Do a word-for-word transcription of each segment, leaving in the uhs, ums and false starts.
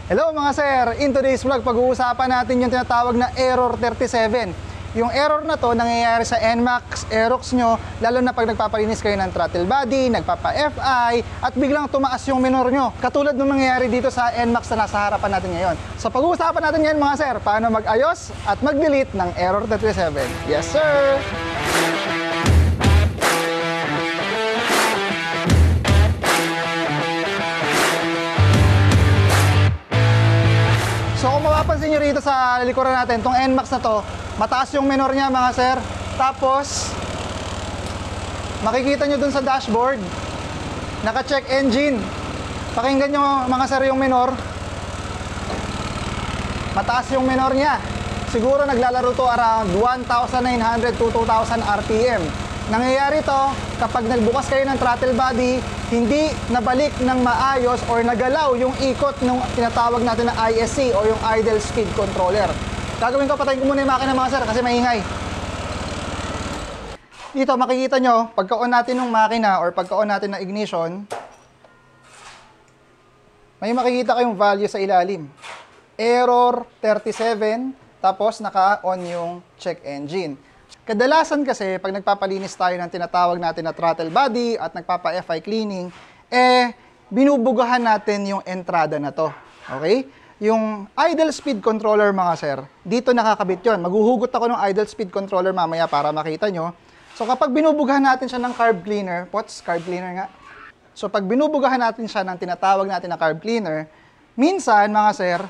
Hello mga sir! In today's vlog, pag-uusapan natin yung tinatawag na error thirty-seven. Yung error na to nangyayari sa N MAX, Aerox nyo, lalo na pag nagpapalinis kayo ng throttle body, nagpapa-F I, at biglang tumaas yung minor nyo. Katulad ng nangyayari dito sa N MAX na nasa harapan natin ngayon. So pag-uusapan natin ngayon mga sir, paano mag-ayos at mag-delete ng error thirty-seven. Yes sir! So kung mapapansin nyo rito sa likuran natin, itong N MAX na to, mataas yung minor niya mga sir. Tapos, makikita nyo dun sa dashboard, naka-check engine. Pakinggan nyo mga sir yung minor. Mataas yung minor niya. Siguro naglalaro to around one thousand nine hundred to two thousand R P M. Nangyayari to kapag nagbukas kayo ng throttle body, hindi nabalik ng maayos or nagalaw yung ikot ng tinatawag natin na I S C o yung idle speed controller. Gagawin ko, patayin ko muna yung makina mga sir kasi maingay. Dito makikita nyo, pagka-on natin ng makina or pagka-on natin ng ignition, may makikita kayong value sa ilalim. Error thirty-seven, tapos naka-on yung check engine. Kadalasan kasi, pag nagpapalinis tayo ng tinatawag natin na throttle body at nagpapa-F I cleaning, eh, binubugahan natin yung entrada na to. Okay? Yung idle speed controller mga sir, dito nakakabit yon. Maghuhugot ako ng idle speed controller mamaya para makita nyo. So kapag binubugahan natin siya ng carb cleaner, pots, carb cleaner nga. So pag binubugahan natin siya ng tinatawag natin na carb cleaner, minsan mga sir,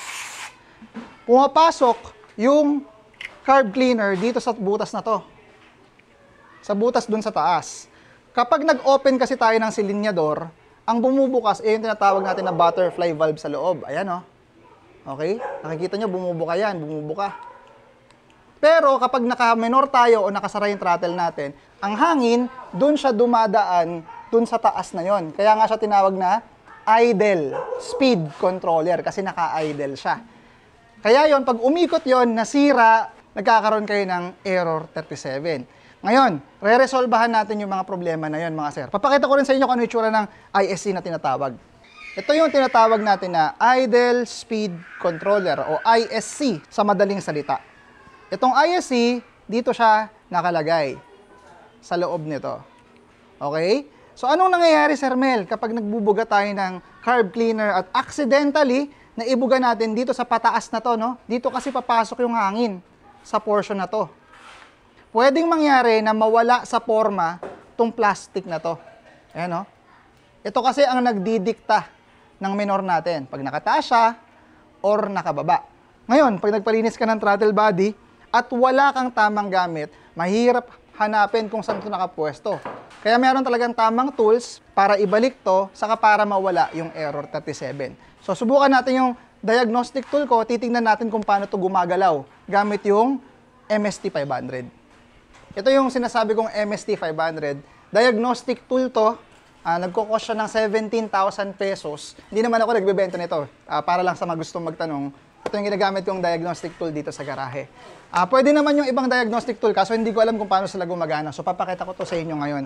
pumapasok yung carb cleaner dito sa butas na to. Sa butas dun sa taas. Kapag nag-open kasi tayo ng silinyador, ang bumubukas ay yung tinatawag natin na butterfly valve sa loob. Ayan o. Oh. Okay? Nakikita nyo, bumubuka yan, bumubuka. Pero kapag naka-minor tayo o nakasara yung throttle natin, ang hangin, dun siya dumadaan, dun sa taas na yon. Kaya nga siya tinawag na idle speed controller kasi naka-idle siya. Kaya yon, pag umikot yon, nasira, nagkakaroon kayo ng error thirty-seven. Ngayon, re-resolbahan natin yung mga problema na yon mga sir. Papakita ko rin sa inyo kung ano yung itsura ng I S C na tinatawag. Ito yung tinatawag natin na Idle Speed Controller o I S C sa madaling salita. Itong I S C, dito siya nakalagay sa loob nito. Okay? So anong nangyayari Sir Mel kapag nagbubuga tayo ng carb cleaner at accidentally naibuga natin dito sa pataas na to, no? Dito kasi papasok yung hangin sa portion na to. Pwedeng mangyari na mawala sa forma tong plastic na to. Ayan, no? Ito kasi ang nagdidikta ng minor natin. Pag nakataas siya or nakababa. Ngayon, pag nagpalinis ka ng throttle body at wala kang tamang gamit, mahirap hanapin kung saan ito nakapwesto. Kaya meron talagang tamang tools para ibalik to saka para mawala yung error thirty-seven. So, subukan natin yung diagnostic tool ko, titingnan natin kung paano ito gumagalaw gamit yung M S T five hundred. Ito yung sinasabi kong M S T five hundred. Diagnostic tool to. Uh, nagkukos siya ng seventeen thousand pesos. Hindi naman ako nagbebenta nito. Uh, para lang sa mga gustong magtanong, ito yung ginagamit kong diagnostic tool dito sa garahe. Uh, pwede naman yung ibang diagnostic tool, kaso hindi ko alam kung paano sila gumagana. So, papakita ko to sa inyo ngayon.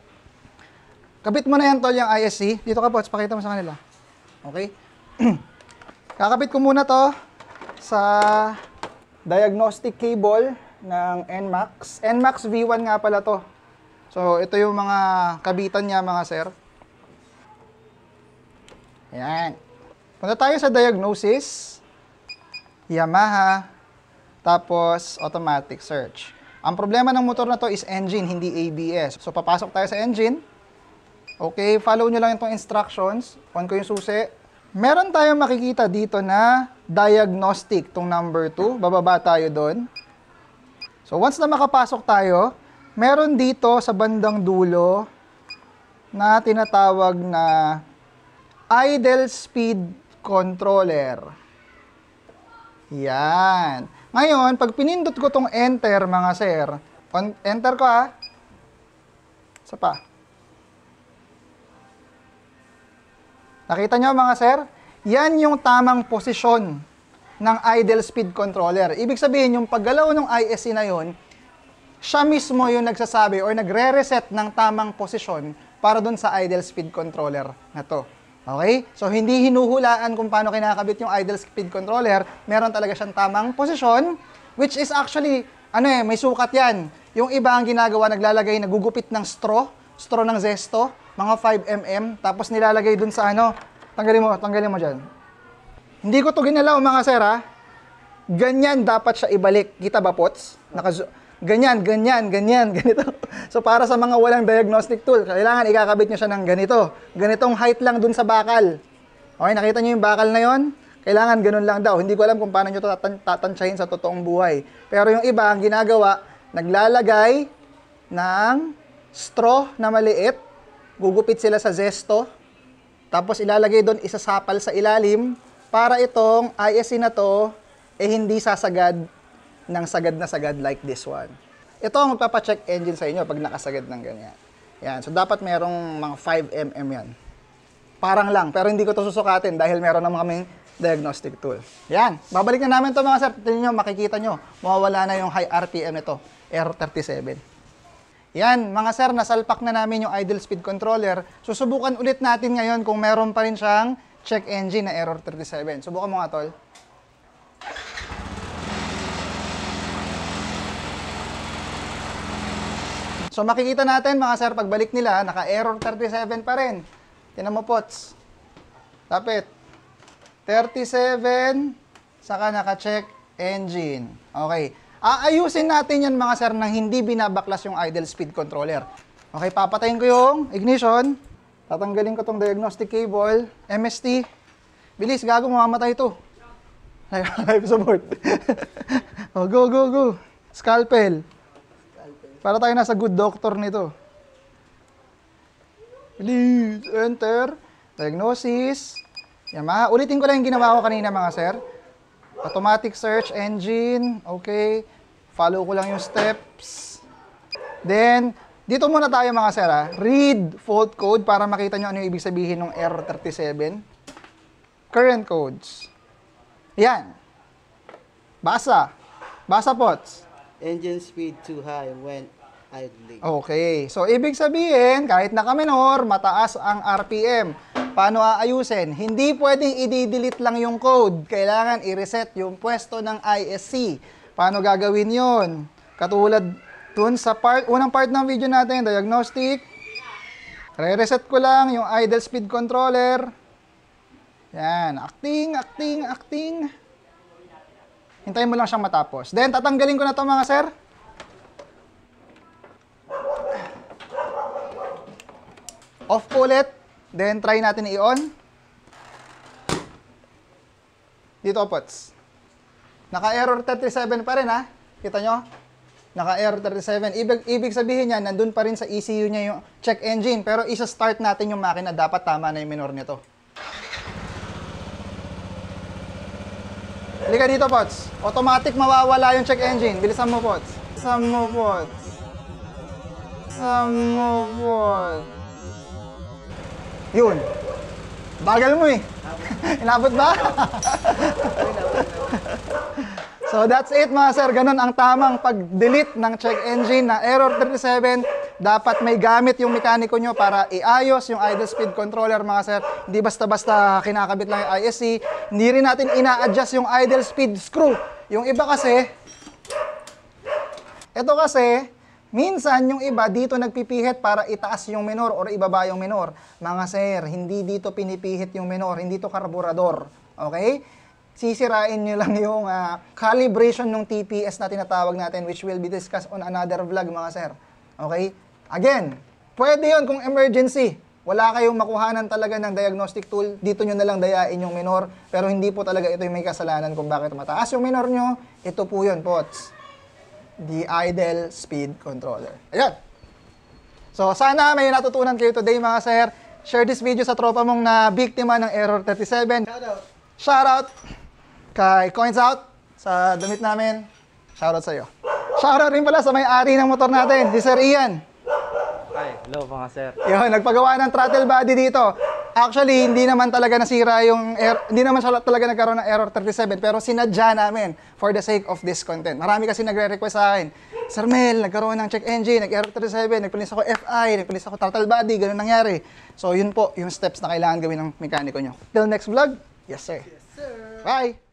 Kabit mo na yan, tol, yung I S C. Dito ka, Pots, pakita mo sa kanila. Okay? Kakabit ko muna to sa diagnostic cable ng N MAX. N MAX V one nga pala to. So, ito yung mga kabitan niya mga sir. Ayan. Punta tayo sa diagnosis. Yamaha. Tapos, automatic search. Ang problema ng motor na to is engine, hindi A B S. So, papasok tayo sa engine. Okay, follow nyo lang itong instructions. On ko yung susi. Meron tayong makikita dito na diagnostic, tong number two. Bababa tayo doon. So, once na makapasok tayo, meron dito sa bandang dulo na tinatawag na idle speed controller. Yan. Ngayon, pag pinindot ko tong enter, mga sir, on, enter ko ha. Isa pa. Nakita nyo mga sir? Yan yung tamang posisyon ng idle speed controller. Ibig sabihin, yung paggalaw ng I S C na yun, siya mismo yung nagsasabi or nagre-reset ng tamang posisyon para dun sa idle speed controller na to. Okay? So, hindi hinuhulaan kung paano kinakabit yung idle speed controller. Meron talaga siyang tamang posisyon, which is actually, ano eh, may sukat yan. Yung iba ang ginagawa, naglalagay, nagugupit ng straw, straw ng zesto, mga five millimeters, tapos nilalagay dun sa ano, tanggalin mo, tanggalin mo dyan. Hindi ko to ginalaw mga sir ha. Ganyan dapat siya ibalik. Kita ba, Pots? Naka ganyan, ganyan, ganyan, ganito. So, para sa mga walang diagnostic tool, kailangan ikakabit nyo siya ng ganito. Ganitong height lang dun sa bakal. Okay, nakita nyo yung bakal na yon? Kailangan ganun lang daw. Hindi ko alam kung paano nyo ito tatan tatansyahin sa totoong buhay. Pero yung iba, ang ginagawa, naglalagay ng straw na maliit, gugupit sila sa zesto, tapos ilalagay doon, isasapal sa ilalim, para itong I S C na to, eh hindi sasagad ng sagad na sagad like this one. Ito ang magpapacheck engine sa inyo pag nakasagad ng ganyan. Yan. So, dapat merong mga five millimeters yan. Parang lang, pero hindi ko to susukatin dahil meron naman kaming diagnostic tool. Yan. Babalik na namin to mga sir. Tingnan nyo, makikita nyo, mawawala na yung high R P M nito, R thirty-seven. Yan, mga sir, nasalpak na namin yung idle speed controller. Susubukan ulit natin ngayon kung meron pa rin siyang check engine na error thirty-seven. Subukan mo nga, tol. So makikita natin mga sir, pagbalik nila, naka-error thirty-seven pa rin. Tinan mo, Pots. Lapit. thirty-seven, saka naka-check engine. Okay. Aayusin natin yan mga sir nang hindi binabaklas yung idle speed controller. Okay, papatayin ko yung ignition. Tatanggalin ko tong diagnostic cable. M S T. Bilis, gago, mamamatay ito. Life support. Oh, go, go, go. Scalpel. Para tayo nasa good doctor nito. Please, enter. Diagnosis. Yamaha. Ulitin ko lang yung ginawa ko kanina mga sir. Automatic search engine. Okay. Follow ko lang yung steps. Then, dito muna tayo mga sir ha. Read fault code para makita nyo ano yung ibig sabihin ng error thirty-seven. Current codes. Yan. Basa. Basa, Pots. Engine speed too high when idling. Okay. So, ibig sabihin, kahit naka-minor, mataas ang R P M. Paano aayusin? Hindi pwedeng i-delete lang yung code. Kailangan i-reset yung pwesto ng I S C. Paano gagawin yon? Katulad dun sa part, unang part ng video natin, diagnostic. Re-reset ko lang yung idle speed controller. Yan. Acting, acting, acting. Hintayin mo lang siyang matapos. Then, tatanggalin ko na to mga sir. Off ko ulit. Then, try natin i-on. Dito, Pots. Naka-error thirty-seven pa rin, ha? Kita nyo? Naka-error thirty-seven. Ibig, ibig sabihin niya, nandun pa rin sa E C U niya yung check engine. Pero isa-start natin yung makina. Dapat tama na yung minor nito. Halika dito, Pots. Automatic mawawala yung check engine. Bilisan mo, Pots. Bilisan mo, Pots. Bilisan mo, Pots. Yun. Bagal mo eh. Inabot ba? So, that's it mga sir. Ganun ang tamang pag-delete ng check engine na error thirty-seven. Dapat may gamit yung mekaniko nyo para iayos yung idle speed controller mga sir. Hindi basta-basta kinakabit lang yung I S C. Hindi rin natin ina-adjust yung idle speed screw. Yung iba kasi, ito kasi, minsan yung iba dito nagpipihit para itaas yung minor or ibaba yung minor. Mga sir, hindi dito pinipihit yung minor, hindi to karburador. Okay? Sisirain nyo lang yung uh, calibration ng T P S na tinatawag natin, which will be discussed on another vlog mga sir. Okay? Again, pwede yun kung emergency. Wala kayong makuhanan talaga ng diagnostic tool, dito nyo na lang dayain yung minor, pero hindi po talaga ito yung may kasalanan kung bakit mataas yung minor nyo. Ito po yun, Pots. The idle speed controller. Ayan. So, sana may natutunan kayo today mga sir. Share this video sa tropa mong na biktima ng error thirty-seven. Shoutout. Shoutout kay Coins Out sa damit namin. Shoutout sa iyo. Shoutout rin pala sa may-ari ng motor natin, si Sir Ian. Ay, hello mga sir. Yun, nagpagawa ng throttle body dito. Actually, hindi naman talaga nasira yung, er- hindi naman siya talaga nagkaroon ng error thirty-seven, pero sinadya namin for the sake of this content. Marami kasi nagre-request sa akin, Sir Mel, nagkaroon ng check engine, nag-error thirty-seven, nagpalis ako F I, nagpalis ako throttle body, ganun nangyari. So, yun po yung steps na kailangan gawin ng mekaniko nyo. Till next vlog, yes sir. Yes, sir. Bye!